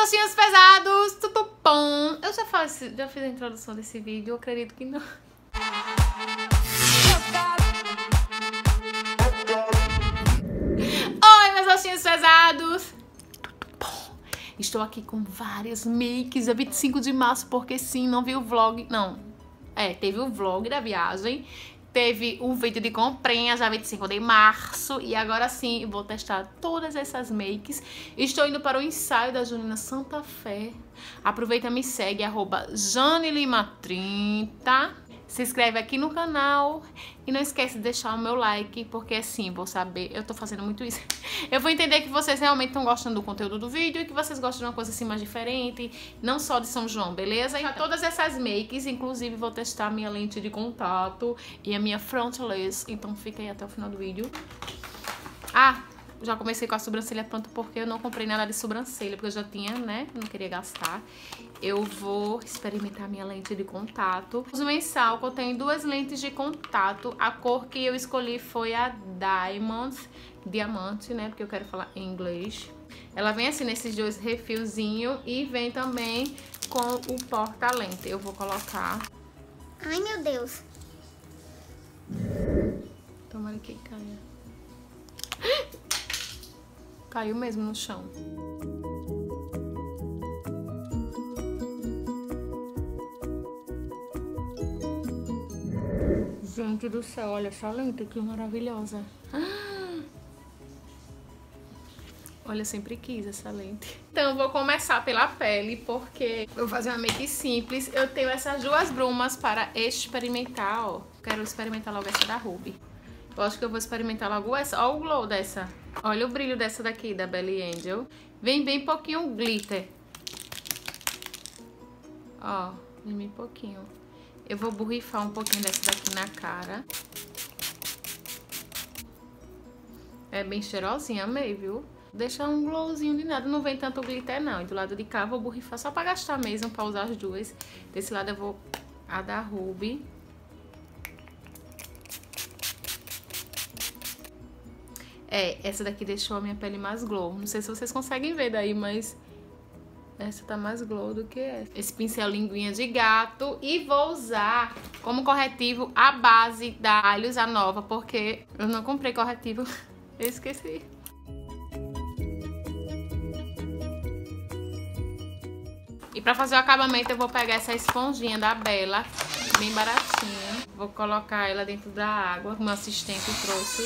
ossinhos pesados, tudo bom? Eu já fiz a introdução desse vídeo, eu acredito que não. Oi, meus ossinhos pesados, tudo bom? Estou aqui com várias makes, é 25 de março, porque sim, não vi o vlog, não. Teve o vlog da viagem. Teve um vídeo de comprinhas, já 25 de março. E agora sim, vou testar todas essas makes. Estou indo para o ensaio da Junina Santa Fé. Aproveita e me segue, @janelima30. Se inscreve aqui no canal. E não esquece de deixar o meu like, porque assim, vou saber, eu tô fazendo muito isso. Eu vou entender que vocês realmente estão gostando do conteúdo do vídeo e que vocês gostam de uma coisa assim mais diferente, não só de São João, beleza? E todas essas makes, inclusive vou testar minha lente de contato e a minha frontless, então fica aí até o final do vídeo. Já comecei com a sobrancelha pronta porque eu não comprei nada de sobrancelha, porque eu já tinha, né? Não queria gastar. Eu vou experimentar minha lente de contato. No mensal, eu tenho duas lentes de contato. A cor que eu escolhi foi a Diamante, né? Porque eu quero falar em inglês. Ela vem assim nesses dois refilzinhos e vem também com o porta-lente. Eu vou colocar. Ai, meu Deus. Tomara que caia. Caiu mesmo no chão. Gente do céu, olha essa lente que maravilhosa. Olha, eu sempre quis essa lente. Então eu vou começar pela pele, porque eu vou fazer uma make simples. Eu tenho essas duas brumas para experimentar, ó. Quero experimentar logo essa da Ruby. Eu acho que eu vou experimentar logo essa. Olha o glow dessa. Olha o brilho dessa daqui, da Belly Angel. Vem bem pouquinho glitter. Ó, vem bem pouquinho. Eu vou borrifar um pouquinho dessa daqui na cara. É bem cheirosinha, amei, viu? Deixa um glowzinho de nada, não vem tanto glitter não. E do lado de cá eu vou borrifar só pra gastar mesmo, pra usar as duas. Desse lado eu vou a da Ruby. Essa daqui deixou a minha pele mais glow. Não sei se vocês conseguem ver daí, mas essa tá mais glow do que essa. Esse pincel linguinha de gato. E vou usar como corretivo a base da Alios, a nova, porque eu não comprei corretivo. Eu esqueci. E pra fazer o acabamento eu vou pegar essa esponjinha da Bella, bem baratinha. Vou colocar ela dentro da água, que meu assistente trouxe.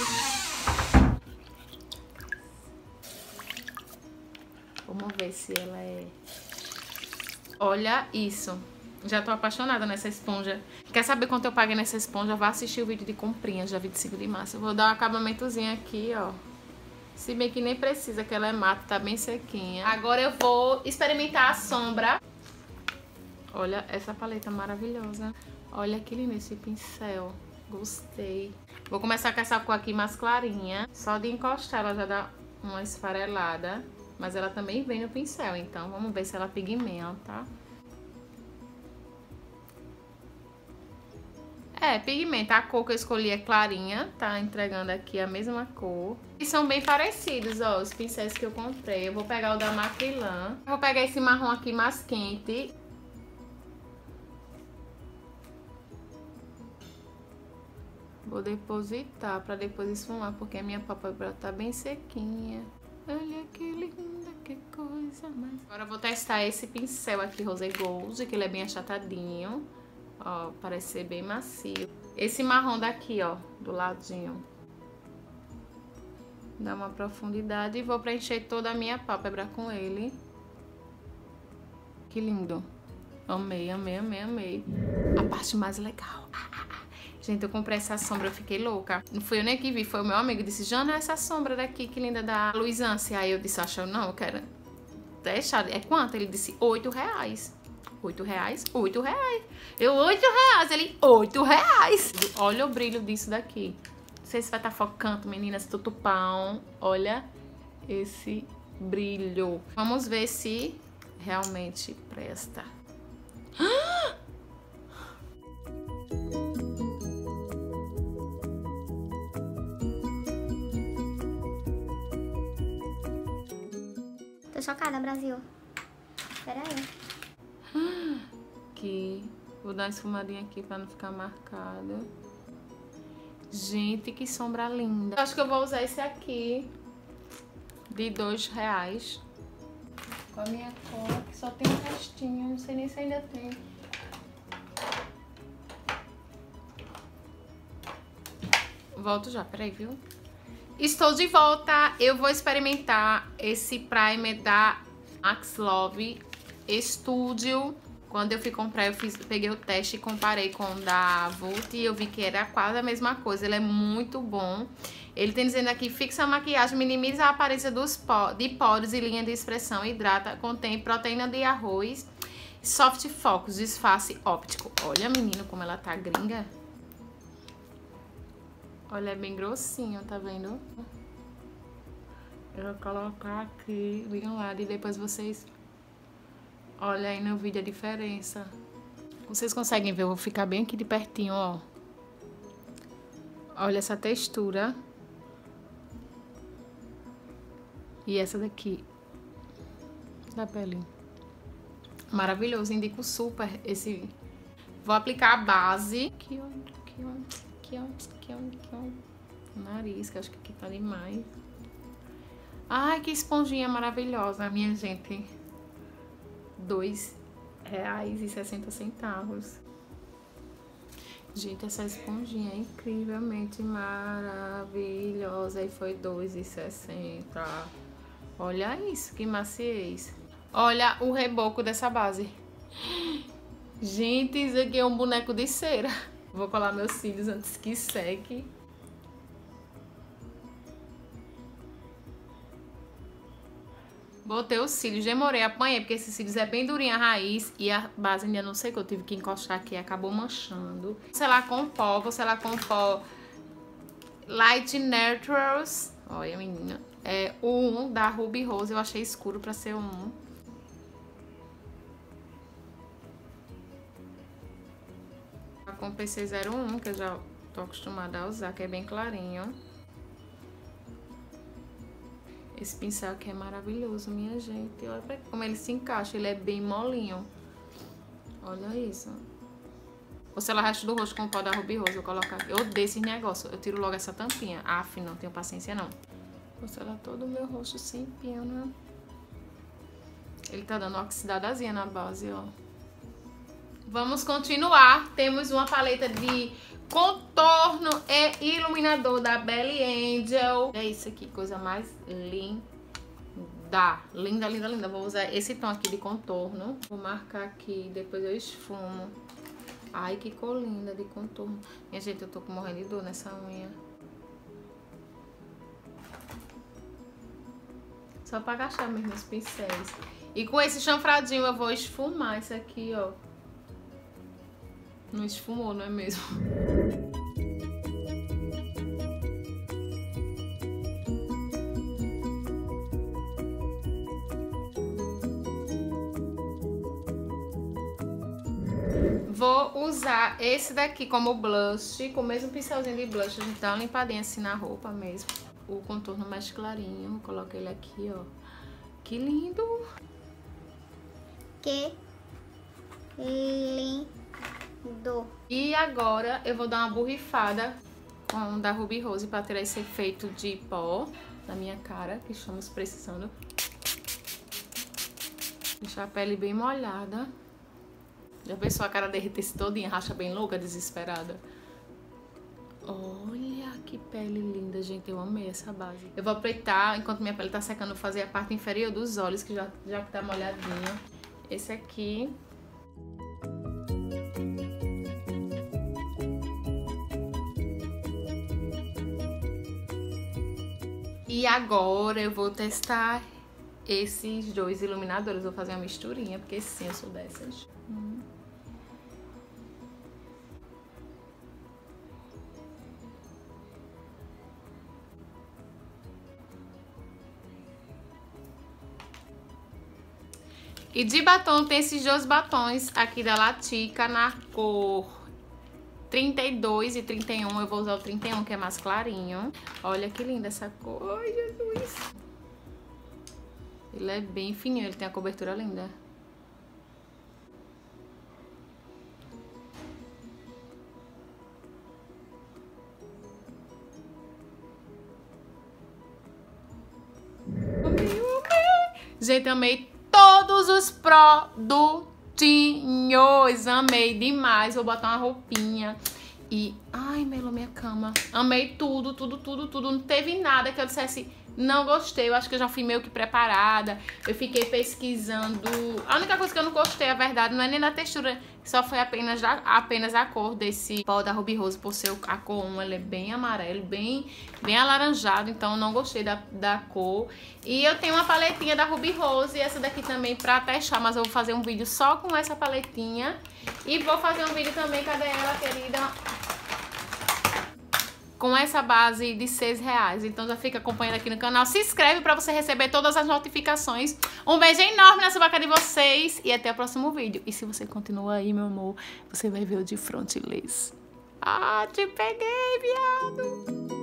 Vamos ver se ela é... Olha isso. Já tô apaixonada nessa esponja. Quer saber quanto eu paguei nessa esponja? Vá assistir o vídeo de comprinhas, já 25 de março. Eu vou dar um acabamentozinho aqui, ó. Se bem que nem precisa, que ela é mata, tá bem sequinha. Agora eu vou experimentar a sombra. Olha essa paleta maravilhosa. Olha que lindo esse pincel. Gostei. Vou começar com essa cor aqui mais clarinha. Só de encostar ela já dá uma esfarelada. Mas ela também vem no pincel, então vamos ver se ela pigmenta. Pigmenta. A cor que eu escolhi é clarinha, tá entregando aqui a mesma cor. E são bem parecidos, ó, os pincéis que eu comprei. Eu vou pegar o da Macrylan. Eu vou pegar esse marrom aqui mais quente. Vou depositar pra depois esfumar, porque a minha pálpebra tá bem sequinha. Olha que linda, que coisa mais... Agora eu vou testar esse pincel aqui, Rose Gold, que ele é bem achatadinho. Ó, parece ser bem macio. Esse marrom daqui, ó, do ladinho. Dá uma profundidade e vou preencher toda a minha pálpebra com ele. Que lindo. Amei, amei, amei, amei. A parte mais legal. Gente, eu comprei essa sombra, eu fiquei louca. Não fui eu nem que vi, foi o meu amigo. Disse, Jana, essa sombra daqui, que linda, da Luisance. Aí eu disse, acho, não, eu quero deixar. É quanto? Ele disse, R$8. R$8? R$8. Eu, R$8. Ele, R$8. Olha o brilho disso daqui. Não sei se vai estar focando, meninas, tutupão. Olha esse brilho. Vamos ver se realmente presta. Tô chocada, Brasil. Peraí. Aqui. Vou dar uma esfumadinha aqui pra não ficar marcada. Gente, que sombra linda. Eu acho que eu vou usar esse aqui. De R$2. Com a minha cor, que só tem um restinho. Não sei nem se ainda tem. Volto já, peraí, viu? Estou de volta. Eu vou experimentar esse primer da Max Love Studio. Quando eu fui comprar, peguei o teste e comparei com o da Vult e eu vi que era quase a mesma coisa. Ele é muito bom. Ele tem dizendo aqui, fixa a maquiagem, minimiza a aparência de poros e linha de expressão, hidrata, contém proteína de arroz, soft focus, disfarce óptico. Olha, menino, como ela tá gringa. Olha, é bem grossinho, tá vendo? Eu vou colocar aqui, bem ao lado, e depois vocês... Olha aí no vídeo a diferença. Vocês conseguem ver, eu vou ficar bem aqui de pertinho, ó. Olha essa textura. E essa daqui. Da pele. Maravilhoso, indico super esse... Vou aplicar a base. Aqui, ó, aqui, ó, aqui, ó, aqui, ó, aqui, ó. Nariz, que acho que aqui tá demais. Ai, que esponjinha maravilhosa, minha gente. R$2,60. Gente, essa esponjinha é incrivelmente maravilhosa. E foi R$2,60. Olha isso, que maciez. Olha o reboco dessa base. Gente, isso aqui é um boneco de cera. Vou colar meus cílios antes que seque. Botei os cílios, demorei, apanhei, porque esses cílios é bem durinho a raiz e a base ainda não sei que eu tive que encostar aqui, acabou manchando. Sei lá com pó, você lá com pó Light Naturals. Olha, menina. É o 1 da Ruby Rose, eu achei escuro pra ser o 1. Com o PC01, que eu já tô acostumada a usar, que é bem clarinho. Esse pincel aqui é maravilhoso, minha gente. Olha pra como ele se encaixa, ele é bem molinho. Olha isso. Vou selar o resto do rosto com o pó da Ruby Rose, vou colocar aqui. Eu odeio esse negócio, eu tiro logo essa tampinha. Aff, não tenho paciência não. Vou selar todo o meu rosto sem pena. Ele tá dando uma oxidadazinha na base, ó. Vamos continuar. Temos uma paleta de contorno e iluminador da Belly Angel. É isso aqui, coisa mais linda. Linda, linda, linda. Vou usar esse tom aqui de contorno. Vou marcar aqui, depois eu esfumo. Ai, que cor linda de contorno. Minha gente, eu tô morrendo de dor nessa unha. Só pra agachar mesmo os pincéis. E com esse chanfradinho eu vou esfumar isso aqui, ó. Não esfumou, não é mesmo? Vou usar esse daqui como blush, com o mesmo pincelzinho de blush. A gente dá uma limpadinha assim na roupa mesmo. O contorno mais clarinho, coloco ele aqui, ó. Que lindo! Que lindo! E agora eu vou dar uma borrifada com o da Ruby Rose pra tirar esse efeito de pó na minha cara, que estamos precisando. Deixar a pele bem molhada. Já pensou a cara derreter-se todinha, racha bem louca, desesperada? Olha que pele linda, gente. Eu amei essa base. Eu vou aproveitar, enquanto minha pele tá secando, fazer a parte inferior dos olhos, que já que tá molhadinha. Esse aqui. E agora eu vou testar esses dois iluminadores. Vou fazer uma misturinha, porque sim, eu sou dessas. E de batom tem esses dois batons aqui da Latica na cor 32 e 31. Eu vou usar o 31, que é mais clarinho. Olha que linda essa cor. Ai, Jesus. Ele é bem fininho, ele tem a cobertura linda. Gente, amei todos os produtinhos. Amei demais. Vou botar uma roupinha. E, ai, Melo, minha cama. Amei tudo, tudo, tudo, tudo. Não teve nada que eu dissesse, não gostei. Eu acho que eu já fui meio que preparada. Eu fiquei pesquisando. A única coisa que eu não gostei, a verdade, não é nem da textura. Só foi apenas a cor desse pó da Ruby Rose. Por ser a cor 1, ele é bem amarelo, bem alaranjado. Então, eu não gostei da cor. E eu tenho uma paletinha da Ruby Rose. E essa daqui também pra testar. Mas eu vou fazer um vídeo só com essa paletinha. E vou fazer um vídeo também, cadê ela, querida? Com essa base de R$6. Então já fica acompanhando aqui no canal. Se inscreve pra você receber todas as notificações. Um beijo enorme na subaca de vocês. E até o próximo vídeo. E se você continua aí, meu amor, você vai ver o de frontilês. Ah, te peguei, viado!